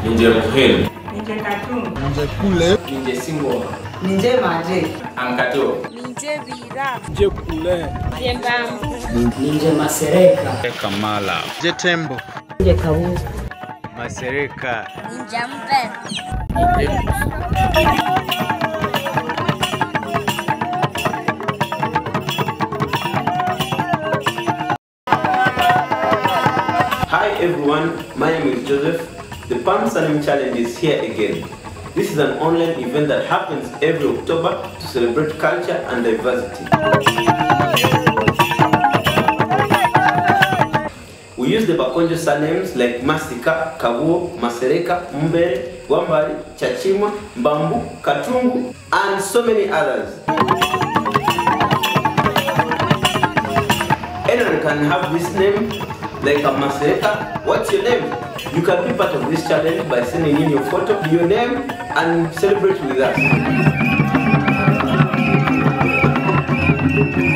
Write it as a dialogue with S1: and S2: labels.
S1: Ninje Muhel.
S2: Ninje Katung.
S3: Ninje Kule.
S1: Ninje Singo.
S2: Ninje Maje.
S1: Ankato.
S4: Ninje Vira.
S3: Ninje Kule.
S4: Ninje Bambu.
S2: Ninje Masereka.
S3: Kamala. Ninje Tembo.
S2: Ninje Kawu.
S3: Masereka.
S4: Ninja Mpe.
S5: Hi everyone, my name is Joseph. The Plam Surname Challenge is here again. This is an online event that happens every October to celebrate culture and diversity. We use the Bakonzo surnames like Masika, Kabuo, Masereka, Mbere, Wambari, Chachima, Mbambu, Katungu, and so many others. Anyone can have this name, like a Masereka. What's your name? You can be part of this challenge by sending in your photo, your name, and celebrate with us.